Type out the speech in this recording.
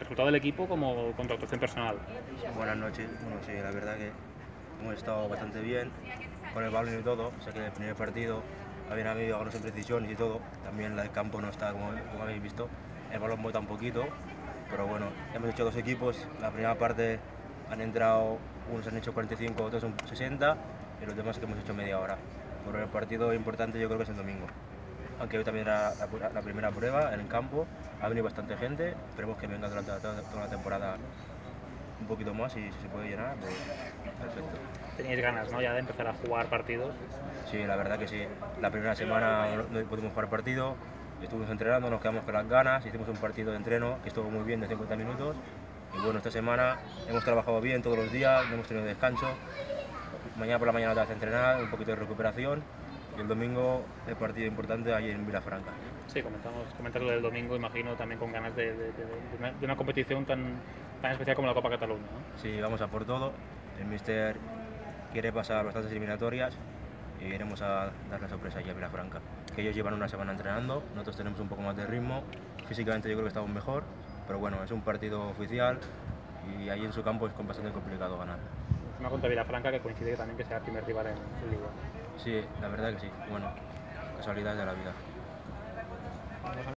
resultado del equipo como con tu actuación personal. Buenas noches. Bueno, sí, la verdad que hemos estado bastante bien con el balón y todo. Sé que en el primer partido habían habido algunas imprecisiones y todo. También el campo no está como habéis visto. El balón bota un poquito, pero bueno, hemos hecho dos equipos. La primera parte han entrado, unos han hecho 45, otros son 60 y los demás que hemos hecho media hora. Pero el partido importante yo creo que es el domingo. Aunque hoy también era la primera prueba en el campo, ha venido bastante gente. Esperemos que venga durante toda la temporada un poquito más y si se puede llenar, pues perfecto. Teníais ganas, ¿no? Ya de empezar a jugar partidos. Sí, la verdad que sí. La primera semana no pudimos jugar partido, estuvimos entrenando, nos quedamos con las ganas, hicimos un partido de entreno que estuvo muy bien de 50 minutos. Y bueno, esta semana hemos trabajado bien todos los días, no hemos tenido descanso. Mañana por la mañana otra vez a entrenar, un poquito de recuperación. Y el domingo el partido importante allí en Vilafranca. Sí, comentas lo del domingo, imagino también con ganas de una competición tan especial como la Copa Cataluña, ¿no? Sí, vamos a por todo. El míster quiere pasar bastantes eliminatorias y iremos a dar la sorpresa allí a Vilafranca. Que ellos llevan una semana entrenando, nosotros tenemos un poco más de ritmo. Físicamente yo creo que estamos mejor, pero bueno, es un partido oficial y ahí en su campo es bastante complicado ganar. Una contra Vilafranca que coincide también que sea el primer rival en Liga. Sí, la verdad que sí. Bueno, casualidades de la vida.